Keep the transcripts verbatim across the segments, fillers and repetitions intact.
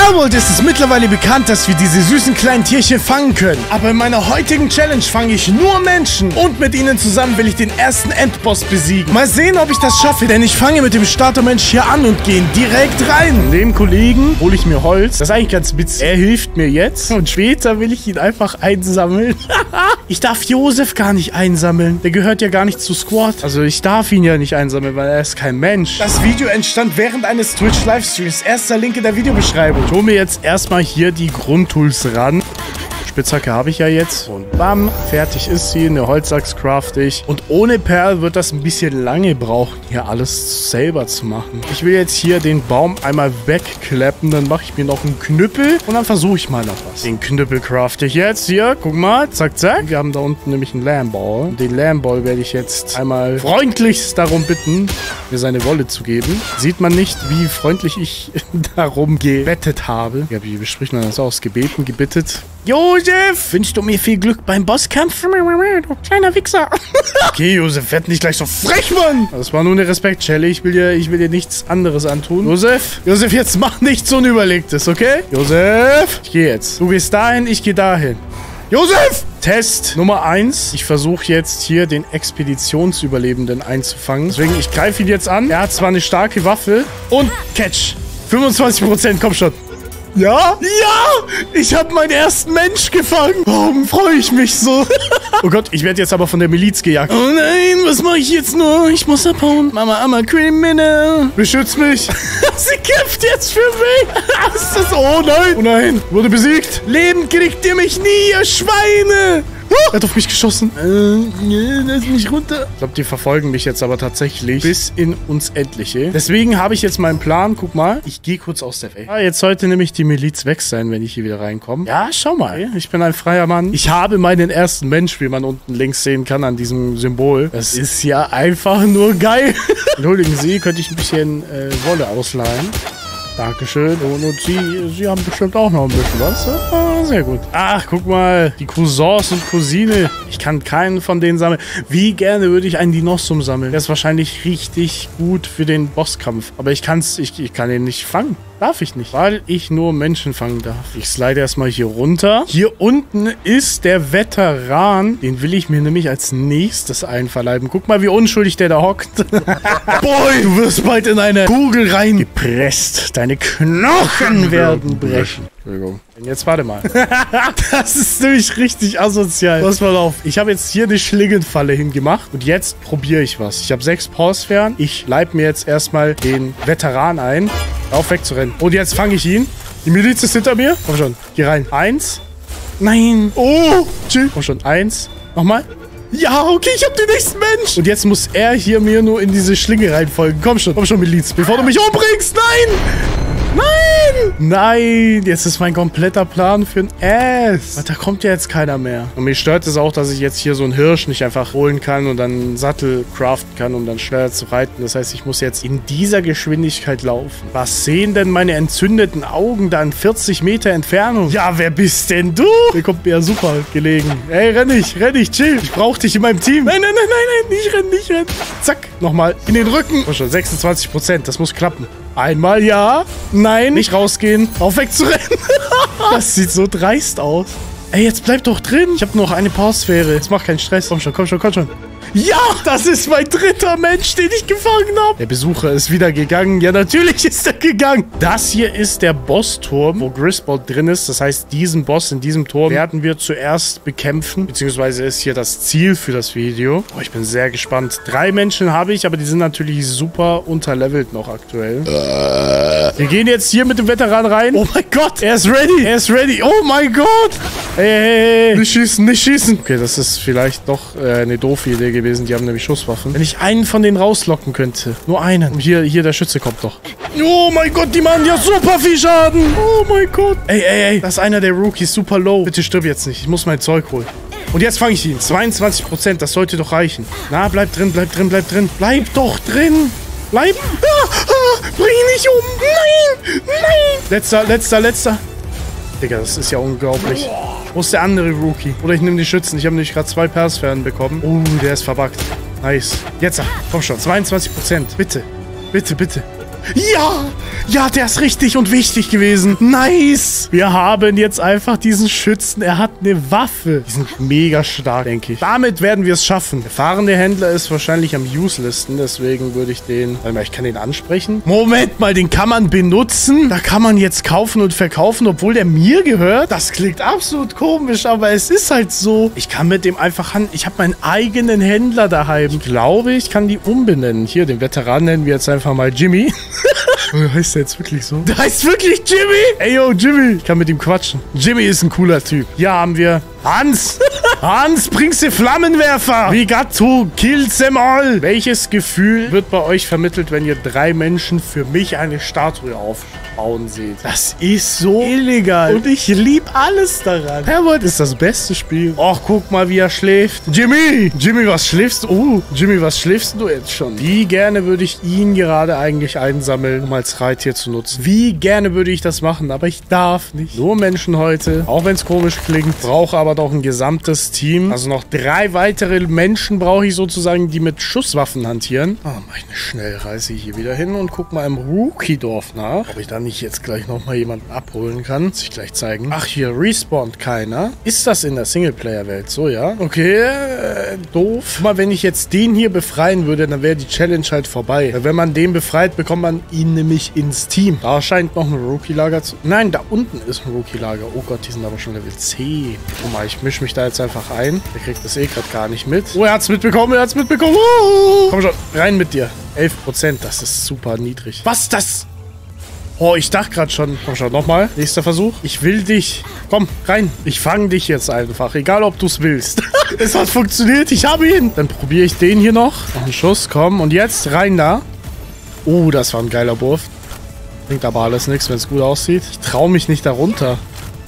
Palworld ist es mittlerweile bekannt, dass wir diese süßen kleinen Tierchen fangen können. Aber in meiner heutigen Challenge fange ich nur Menschen. Und mit ihnen zusammen will ich den ersten Endboss besiegen. Mal sehen, ob ich das schaffe, denn ich fange mit dem Startermensch hier an und gehe direkt rein. Von dem Kollegen hole ich mir Holz. Das ist eigentlich ganz witzig. Er hilft mir jetzt und später will ich ihn einfach einsammeln. Ich darf Josef gar nicht einsammeln. Der gehört ja gar nicht zu Squad. Also ich darf ihn ja nicht einsammeln, weil er ist kein Mensch. Das Video entstand während eines Twitch-Livestreams. Erster Link in der Videobeschreibung. Ich hole mir jetzt erstmal hier die Grundtools ran. Spitzhacke habe ich ja jetzt. Und bam, fertig ist sie. Eine Holzachs craft ich. Und ohne Perl wird das ein bisschen lange brauchen, hier alles selber zu machen. Ich will jetzt hier den Baum einmal wegklappen. Dann mache ich mir noch einen Knüppel. Und dann versuche ich mal noch was. Den Knüppel craft ich jetzt hier. Guck mal. Zack, zack. Wir haben da unten nämlich einen Lamball. Den Lamball werde ich jetzt einmal freundlichst darum bitten, mir seine Wolle zu geben. Sieht man nicht, wie freundlich ich darum gebettet habe. Ja, wie bespricht man das aus? Gebeten, gebittet. Josef, wünschst du mir viel Glück beim Bosskampf? Du kleiner Wichser. Okay, Josef, werd nicht gleich so frech, Mann. Das war nur eine Respektschelle. Ich will dir, ich will dir nichts anderes antun. Josef, Josef, jetzt mach nichts Unüberlegtes, okay? Josef, ich gehe jetzt. Du gehst dahin, ich gehe dahin. Josef! Test Nummer eins. Ich versuche jetzt hier den Expeditionsüberlebenden einzufangen. Deswegen, ich greife ihn jetzt an. Er hat zwar eine starke Waffe. Und Catch. fünfundzwanzig Prozent, komm schon. Ja? Ja! Ich habe meinen ersten Mensch gefangen. Warum freue ich mich so? Oh Gott, ich werde jetzt aber von der Miliz gejagt. Oh nein, was mache ich jetzt nur? Ich muss abhauen. Mama, I'm a criminal. Beschütz mich. Sie kämpft jetzt für mich. Ist das? Oh nein. Oh nein. Wurde besiegt. Leben kriegt ihr mich nie, ihr Schweine. Er hat auf mich geschossen. Äh, lass mich runter. Ich glaube, die verfolgen mich jetzt aber tatsächlich bis in uns Endliche. Deswegen habe ich jetzt meinen Plan. Guck mal, ich gehe kurz aus der Welt. Ah, jetzt sollte nämlich die Miliz weg sein, wenn ich hier wieder reinkomme. Ja, schau mal. Ich bin ein freier Mann. Ich habe meinen ersten Mensch, wie man unten links sehen kann, an diesem Symbol. Das ist ja einfach nur geil. Entschuldigen Sie, könnte ich ein bisschen äh, Wolle ausleihen? Dankeschön. Und, und Sie, Sie haben bestimmt auch noch ein bisschen was. Ah, sehr gut. Ach, guck mal. Die Cousins und Cousine. Ich kann keinen von denen sammeln. Wie gerne würde ich einen Dinossum sammeln. Der ist wahrscheinlich richtig gut für den Bosskampf. Aber ich kann's, ich, ich kann ihn nicht fangen. Darf ich nicht, weil ich nur Menschen fangen darf. Ich slide erstmal hier runter. Hier unten ist der Veteran. Den will ich mir nämlich als nächstes einverleiben. Guck mal, wie unschuldig der da hockt. Boy, du wirst bald in eine Kugel reingepresst. Deine Knochen werden brechen. Entschuldigung. Und jetzt warte mal. Das ist nämlich richtig asozial. Pass mal auf. Ich habe jetzt hier eine Schlingenfalle hingemacht. Und jetzt probiere ich was. Ich habe sechs Pawsphären. Ich leib mir jetzt erstmal den Veteran ein. Auf wegzurennen. Und jetzt fange ich ihn. Die Miliz ist hinter mir. Komm schon. Geh rein. Eins. Nein. Oh. Chill. Komm schon. Eins. Nochmal. Ja, okay, ich hab den nächsten Mensch. Und jetzt muss er hier mir nur in diese Schlinge reinfolgen. Komm schon. Komm schon, Miliz. Bevor du mich umbringst. Nein. Nein! Nein! Jetzt ist mein kompletter Plan für ein Ass. Da kommt ja jetzt keiner mehr. Und mich stört es auch, dass ich jetzt hier so einen Hirsch nicht einfach holen kann und dann einen Sattel craften kann, um dann schneller zu reiten. Das heißt, ich muss jetzt in dieser Geschwindigkeit laufen. Was sehen denn meine entzündeten Augen da in vierzig Meter Entfernung? Ja, wer bist denn du? Der kommt mir ja super gelegen. Ey, renn nicht, renn nicht, chill. Ich brauch dich in meinem Team. Nein, nein, nein, nein, nein, nicht rennen, nicht rennen. Zack, nochmal in den Rücken. Oh, schon sechsundzwanzig Prozent, das muss klappen. Einmal ja. Nein, nicht rausgehen. Auf wegzurennen. Das sieht so dreist aus. Ey, jetzt bleib doch drin. Ich habe noch eine Pawsphäre. Jetzt mach keinen Stress. Komm schon, komm schon, komm schon. Ja, das ist mein dritter Mensch, den ich gefangen habe. Der Besucher ist wieder gegangen. Ja, natürlich ist er gegangen. Das hier ist der Bossturm, wo Griswold drin ist. Das heißt, diesen Boss in diesem Turm werden wir zuerst bekämpfen. Beziehungsweise ist hier das Ziel für das Video. Oh, ich bin sehr gespannt. Drei Menschen habe ich, aber die sind natürlich super unterlevelt noch aktuell. Wir gehen jetzt hier mit dem Veteran rein. Oh mein Gott, er ist ready. Er ist ready. Oh mein Gott. Hey, hey, hey. Nicht schießen, nicht schießen. Okay, das ist vielleicht doch äh, eine doofe Idee gewesen. Die haben nämlich Schusswaffen. Wenn ich einen von denen rauslocken könnte. Nur einen. Und hier, hier der Schütze kommt doch. Oh mein Gott, die machen ja super viel Schaden. Oh mein Gott. Ey, ey, ey. Das ist einer der Rookies. Super low. Bitte stirb jetzt nicht. Ich muss mein Zeug holen. Und jetzt fange ich ihn. zweiundzwanzig Prozent. Das sollte doch reichen. Na, bleib drin, bleib drin, bleib drin. Bleib doch drin. Bleib. Ah, ah, bring ihn nicht um. Nein. Nein. Letzter, letzter, letzter. Digga, das ist ja unglaublich. Wo ist der andere Rookie? Oder ich nehme die Schützen. Ich habe nämlich gerade zwei Persphären bekommen. Oh, der ist verbuggt. Nice. Jetzt, komm schon. zweiundzwanzig Prozent. Bitte. Bitte, bitte. Ja! Ja, der ist richtig und wichtig gewesen. Nice. Wir haben jetzt einfach diesen Schützen. Er hat eine Waffe. Die sind mega stark, denke ich. Damit werden wir es schaffen. Der fahrende Händler ist wahrscheinlich am uselisten. Deswegen würde ich den... Warte mal, ich kann den ansprechen. Moment mal, den kann man benutzen. Da kann man jetzt kaufen und verkaufen, obwohl der mir gehört. Das klingt absolut komisch, aber es ist halt so. Ich kann mit dem einfach handeln. Ich habe meinen eigenen Händler daheim. Ich glaube, ich kann die umbenennen. Hier, den Veteran nennen wir jetzt einfach mal Jimmy. Heißt der jetzt wirklich so? Der heißt wirklich Jimmy? Ey, yo, Jimmy. Ich kann mit ihm quatschen. Jimmy ist ein cooler Typ. Hier haben wir Hans. Hans, bringst du Flammenwerfer? We got to kill them all. Welches Gefühl wird bei euch vermittelt, wenn ihr drei Menschen für mich eine Statue aufbauen seht? Das ist so illegal. Und ich liebe alles daran. Herwood ist das beste Spiel. Och, guck mal, wie er schläft. Jimmy! Jimmy, was schläfst du? Oh, Jimmy, was schläfst du jetzt schon? Wie gerne würde ich ihn gerade eigentlich einsammeln, um als Reittier zu nutzen. Wie gerne würde ich das machen, aber ich darf nicht. Nur Menschen heute, auch wenn es komisch klingt, brauche aber doch ein gesamtes Team. Also noch drei weitere Menschen brauche ich sozusagen, die mit Schusswaffen hantieren. Ah, mach ich eine Schnellreise hier wieder hin und guck mal im Rookie-Dorf nach, ob ich da nicht jetzt gleich nochmal jemanden abholen kann. Muss ich gleich zeigen. Ach, hier respawnt keiner. Ist das in der Singleplayer-Welt so, ja? Okay, äh, doof. Guck mal, wenn ich jetzt den hier befreien würde, dann wäre die Challenge halt vorbei. Wenn man den befreit, bekommt man ihn nämlich ins Team. Da scheint noch ein Rookie-Lager zu... Nein, da unten ist ein Rookie-Lager. Oh Gott, die sind aber schon Level zehn. Guck mal, ich mische mich da jetzt einfach ein. Der kriegt das eh gerade gar nicht mit. Oh, er hat's mitbekommen, er hat's mitbekommen. Oh. Komm schon, rein mit dir. elf Prozent, das ist super niedrig. Was, das... Oh, ich dachte gerade schon. Komm schon, nochmal. Nächster Versuch. Ich will dich. Komm, rein. Ich fange dich jetzt einfach. Egal, ob du es willst. Es hat funktioniert. Ich habe ihn. Dann probiere ich den hier noch. Noch einen Schuss. Komm. Und jetzt rein da. Oh, das war ein geiler Wurf. Bringt aber alles nichts, wenn es gut aussieht. Ich traue mich nicht darunter.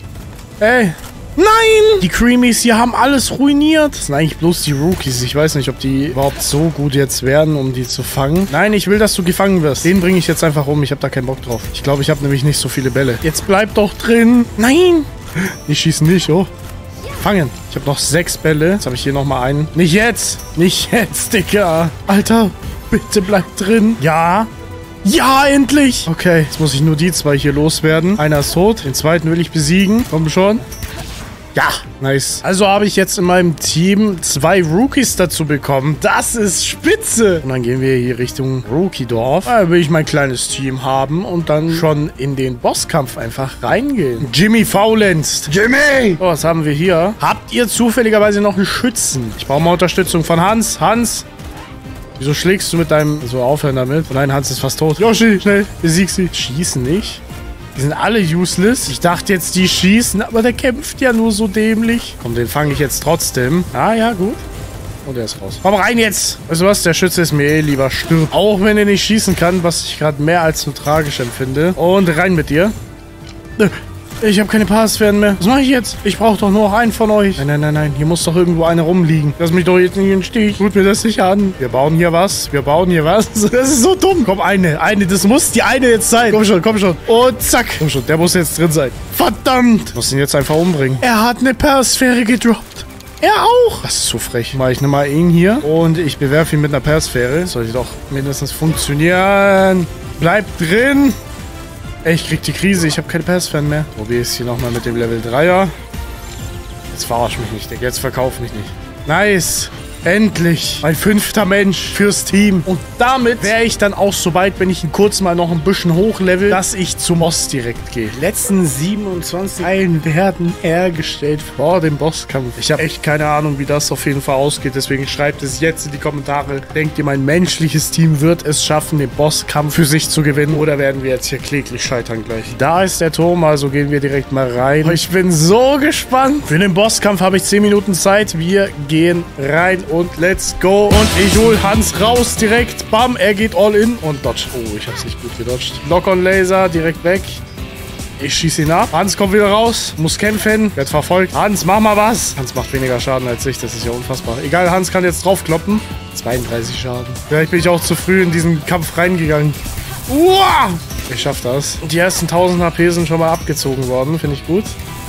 Ey. Nein! Die Creamies hier haben alles ruiniert. Das sind eigentlich bloß die Rookies. Ich weiß nicht, ob die überhaupt so gut jetzt werden, um die zu fangen. Nein, ich will, dass du gefangen wirst. Den bringe ich jetzt einfach um. Ich habe da keinen Bock drauf. Ich glaube, ich habe nämlich nicht so viele Bälle. Jetzt bleib doch drin. Nein! Die schießen nicht, oh. Fangen. Ich habe noch sechs Bälle. Jetzt habe ich hier nochmal einen. Nicht jetzt! Nicht jetzt, Digga! Alter, bitte bleib drin. Ja. Ja, endlich! Okay, jetzt muss ich nur die zwei hier loswerden. Einer ist tot. Den zweiten will ich besiegen. Komm schon. Ja, nice. Also habe ich jetzt in meinem Team zwei Rookies dazu bekommen. Das ist spitze. Und dann gehen wir hier Richtung Rookie-Dorf. Da will ich mein kleines Team haben und dann schon in den Bosskampf einfach reingehen. Jimmy faulenzt. Jimmy! So, was haben wir hier? Habt ihr zufälligerweise noch einen Schützen? Ich brauche mal Unterstützung von Hans. Hans! Wieso schlägst du mit deinem... So, aufhören damit. Oh nein, Hans ist fast tot. Yoshi, schnell, besieg sie. Schießen nicht. Die sind alle useless. Ich dachte jetzt, die schießen, aber der kämpft ja nur so dämlich. Komm, den fange ich jetzt trotzdem. Ah, ja, gut. Und der ist raus. Komm rein jetzt. Weißt du was? Der Schütze ist mir eh lieber. Stirb. Auch wenn er nicht schießen kann, was ich gerade mehr als so tragisch empfinde. Und rein mit dir. Ich habe keine Passwerte mehr. Was mache ich jetzt? Ich brauche doch nur noch einen von euch. Nein, nein, nein, nein. Hier muss doch irgendwo einer rumliegen. Lass mich doch jetzt nicht in den Stich. Tut mir das nicht an. Wir bauen hier was. Wir bauen hier was. Das ist so dumm. Komm, eine. Eine. Das muss die eine jetzt sein. Komm schon, komm schon. Und zack. Komm schon. Der muss jetzt drin sein. Verdammt. Ich muss ihn jetzt einfach umbringen. Er hat eine Persphäre gedroppt. Er auch. Das ist so frech. Mal, ich nehme mal ihn hier. Und ich bewerfe ihn mit einer Persphäre. Sollte doch mindestens funktionieren. Bleib drin. Ey, ich krieg die Krise, ich habe keine Pass-Fan mehr. Probier es hier nochmal mit dem Level dreier. Jetzt verarsch mich nicht, Digga. Jetzt verkauf mich nicht. Nice. Endlich. Mein fünfter Mensch fürs Team. Und damit wäre ich dann auch so weit, wenn ich ihn kurz mal noch ein bisschen hochlevel, dass ich zum Boss direkt gehe. Die letzten siebenundzwanzig Eilen werden hergestellt vor dem Bosskampf. Ich habe echt keine Ahnung, wie das auf jeden Fall ausgeht. Deswegen schreibt es jetzt in die Kommentare. Denkt ihr, mein menschliches Team wird es schaffen, den Bosskampf für sich zu gewinnen? Oder werden wir jetzt hier kläglich scheitern gleich? Da ist der Turm, also gehen wir direkt mal rein. Ich bin so gespannt. Für den Bosskampf habe ich zehn Minuten Zeit. Wir gehen rein und let's go. Und ich hole Hans raus direkt. Bam, er geht all in und dodge. Oh, ich hab's nicht gut gedodged. Lock-on-Laser, direkt weg. Ich schieße ihn ab. Hans kommt wieder raus. Muss kämpfen. Wird verfolgt. Hans, mach mal was. Hans macht weniger Schaden als ich. Das ist ja unfassbar. Egal, Hans kann jetzt draufkloppen. zweiunddreißig Schaden. Vielleicht bin ich auch zu früh in diesen Kampf reingegangen. Uah! Ich schaff das. Die ersten tausend H P sind schon mal abgezogen worden. Finde ich gut.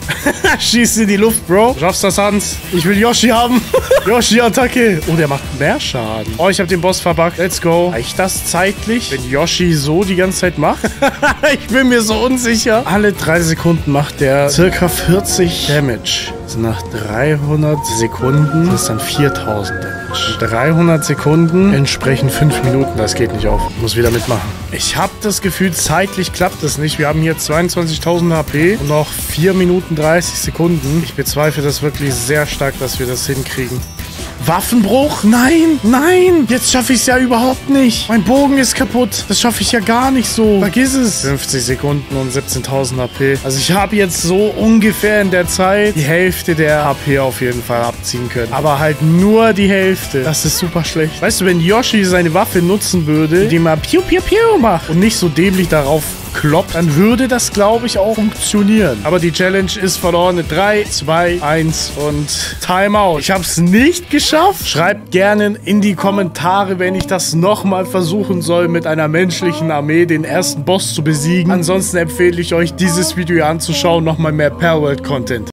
Schießt in die Luft, Bro. Schaffst das, Hans? Ich will Yoshi haben. Yoshi-Attacke. Oh, der macht mehr Schaden. Oh, ich habe den Boss verbuggt. Let's go. Reicht das zeitlich, wenn Yoshi so die ganze Zeit macht? Ich bin mir so unsicher. Alle drei Sekunden macht der circa vierzig Damage. Also nach dreihundert Sekunden sind es dann viertausend Damage. dreihundert Sekunden entsprechen fünf Minuten. Das geht nicht auf. Muss wieder mitmachen. Ich habe das Gefühl, zeitlich klappt das nicht. Wir haben hier zweiundzwanzigtausend H P und noch vier Minuten dreißig Sekunden. Ich bezweifle das wirklich sehr stark, dass wir das hinkriegen. Waffenbruch? Nein, nein. Jetzt schaffe ich es ja überhaupt nicht. Mein Bogen ist kaputt. Das schaffe ich ja gar nicht so. Vergiss es. fünfzig Sekunden und siebzehntausend H P. Also ich habe jetzt so ungefähr in der Zeit die Hälfte der H P auf jeden Fall abziehen können. Aber halt nur die Hälfte. Das ist super schlecht. Weißt du, wenn Yoshi seine Waffe nutzen würde, indem er Piu Piu Piu macht und nicht so dämlich darauf kloppt, dann würde das, glaube ich, auch funktionieren. Aber die Challenge ist verloren. drei, zwei, eins und Timeout. Ich habe es nicht geschafft. Schreibt gerne in die Kommentare, wenn ich das nochmal versuchen soll, mit einer menschlichen Armee den ersten Boss zu besiegen. Ansonsten empfehle ich euch, dieses Video anzuschauen. Nochmal mehr Palworld-Content.